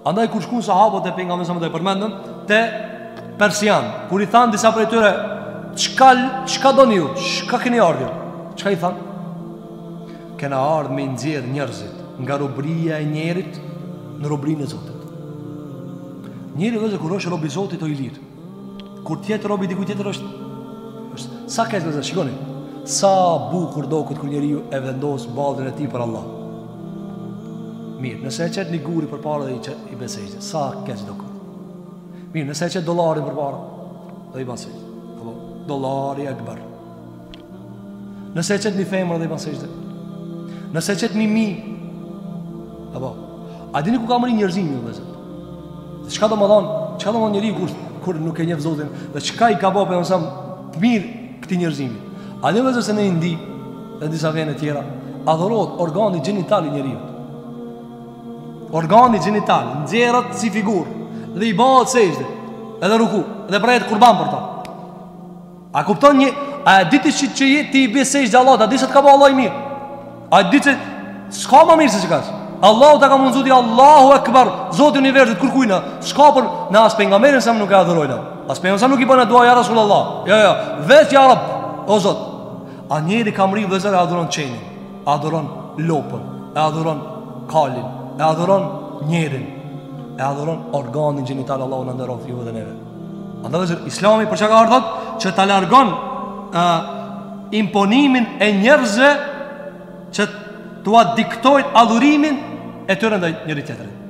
Andaj kur shkuan sahabët e pejgamberit sa më të përmendën te persian, kur i than disa prej tyre, çka doni ju? Çka keni ardhur? Çka i than? Kena ardhur me nxjerr njerëzit nga robëria e njerit në robrinë e Zotit. Njeri vëzë kur është rob i Zotit o i lirë. Kur tjetë rob i dikujt tjetër është sa këtë vëzë, shikoni. Sa bukur do këtë kër njeriu e vendos ballin e tij për Allah. Mirë, nëse e qet një guri për para dhe i besejtë, sa këtë do këtë. Mirë, nëse e qet dollarin për para dhe i besejtë, dollari e akbar. Nëse e qet një femër dhe i besejtë, nëse e qet një mi, a dini ku ka mëri njerëzimi vëzë? Çka do më thonë njeriu kur nuk e njeh Zotin dhe çka i ka bëu për mësam mirë këtij njerëzimi. A dhe vëzë se në Indi dhe disa vende tjera adhurohet organi gjenital i njeriu. Organi gjenital nxjerrët si figurë dhe i bëhet sejdë, edhe ruku, dhe prahet kurban për ta. A kupton a e ditë që ti i bë sejdë Allahut, a di se të ka bëu Allah i mirë? A di se s'ka më mirë se çka? Allahu ta ka mundsuar Allahu Akbar, Zoti i universit kërkujna, s'ka për në as pejgamberin sa nuk e adhurojna. As pejgamberi sa nuk i bën dua ja Rasulullah. Jo, vetë ja Rabb, o Zot. A njeri ka mri vëzër e adhuron qenin, adhuron lopën, e adhuron kalin, e adhuron njerin, e adhuron organin gjenital. Allahu në ndërrof ju dhe neve. Andaj vëzër, Islami për çka ka ardhur? Që ta largon imponimin e njerëzve që tua diktojnë adhurimin e tyre ndaj njëri tjetrit.